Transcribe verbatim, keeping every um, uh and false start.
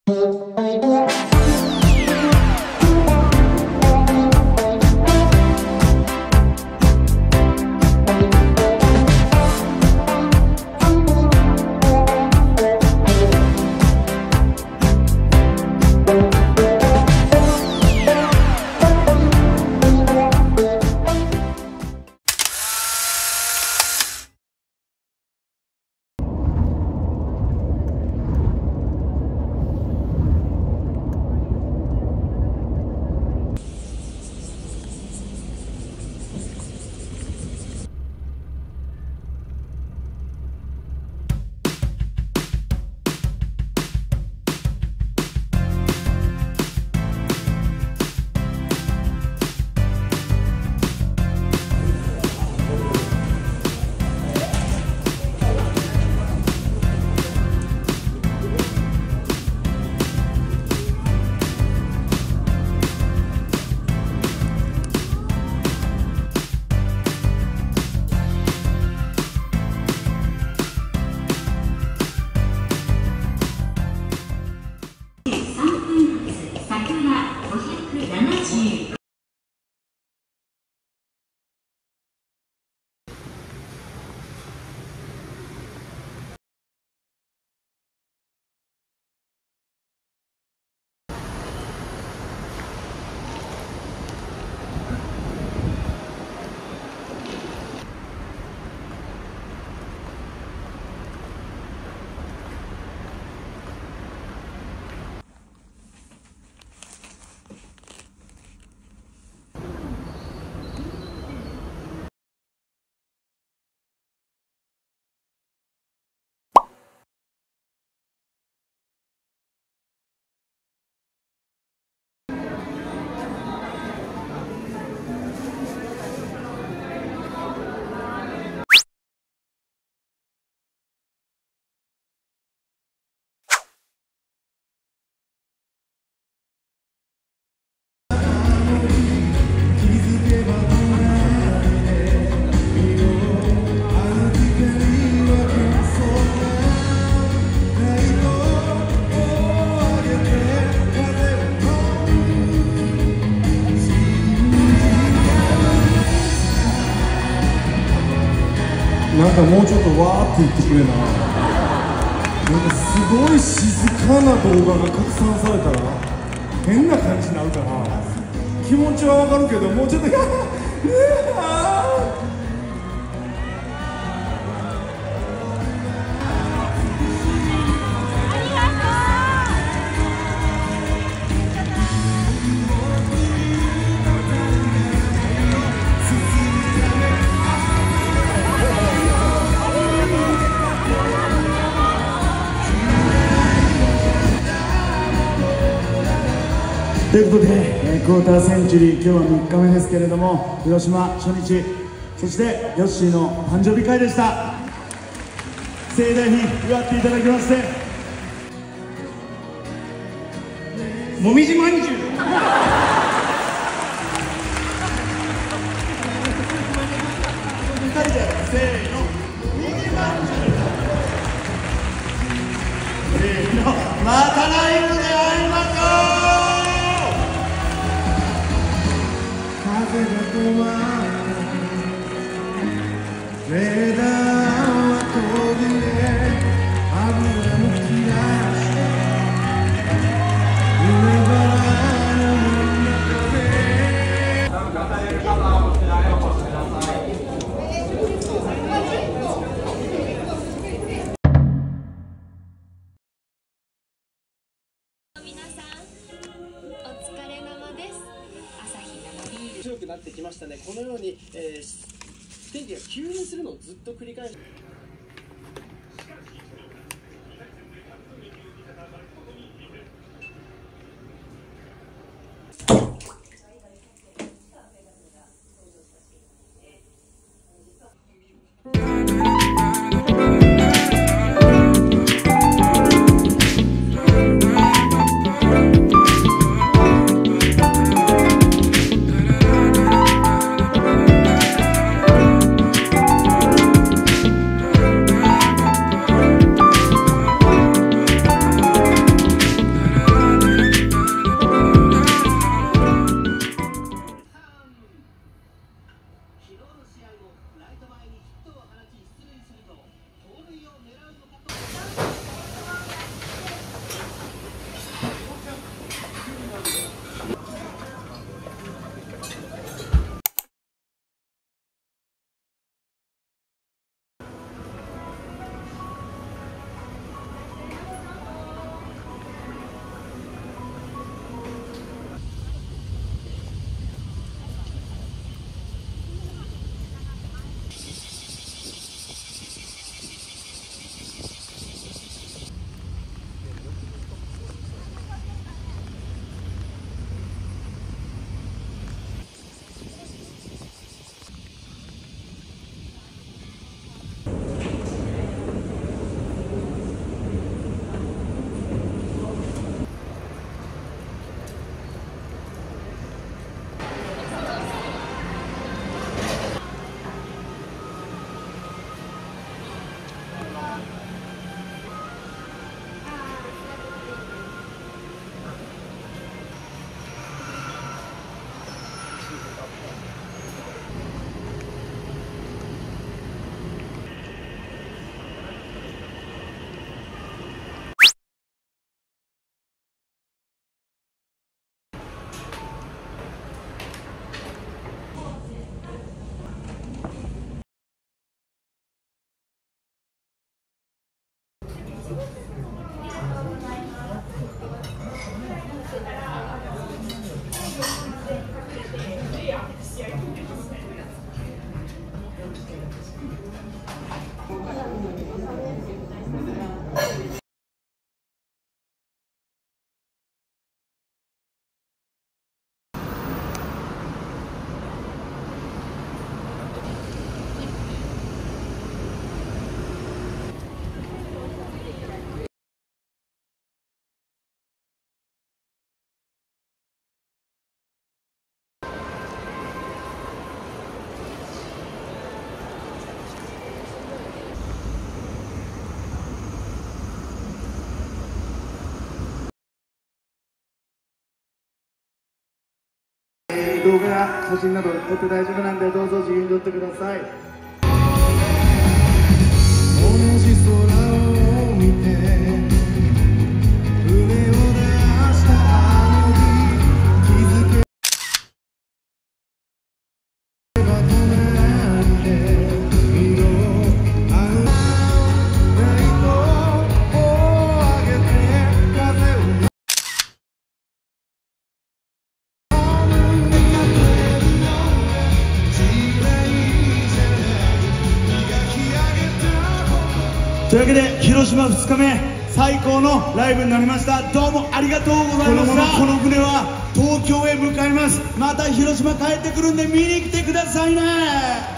なんかもうちょっとわーって言ってくれな。なんかすごい静かな動画が拡散されたら変な感じになるから、気持ちはわかるけど、もうちょっとねあということで、えー、クォーターセンチュリー、今日はみっかめですけれども、広島初日、そしてヨッシーの誕生日会でした。盛大に祝っていただきまして、もみじまんじゅうふたりでせーの、もみじまんじゅう、せーの、またライブで会いましょう。風が止まったレーダーは途切れ、油も切らして夢ばらの中で皆さんお疲れ様です。朝日生ビール強くなってきましたね。このように、えー、天気が急変するのをずっと繰り返し動画や写真など撮って大丈夫なんで、どうぞ自由に撮ってください。 同じ空を見て船を出したあの日気づけば隣で色あるライトを上げて風をというわけで広島ふつかめ最高のライブになりました。どうもありがとうございました。この船は東京へ向かいます。また広島帰ってくるんで見に来てくださいね。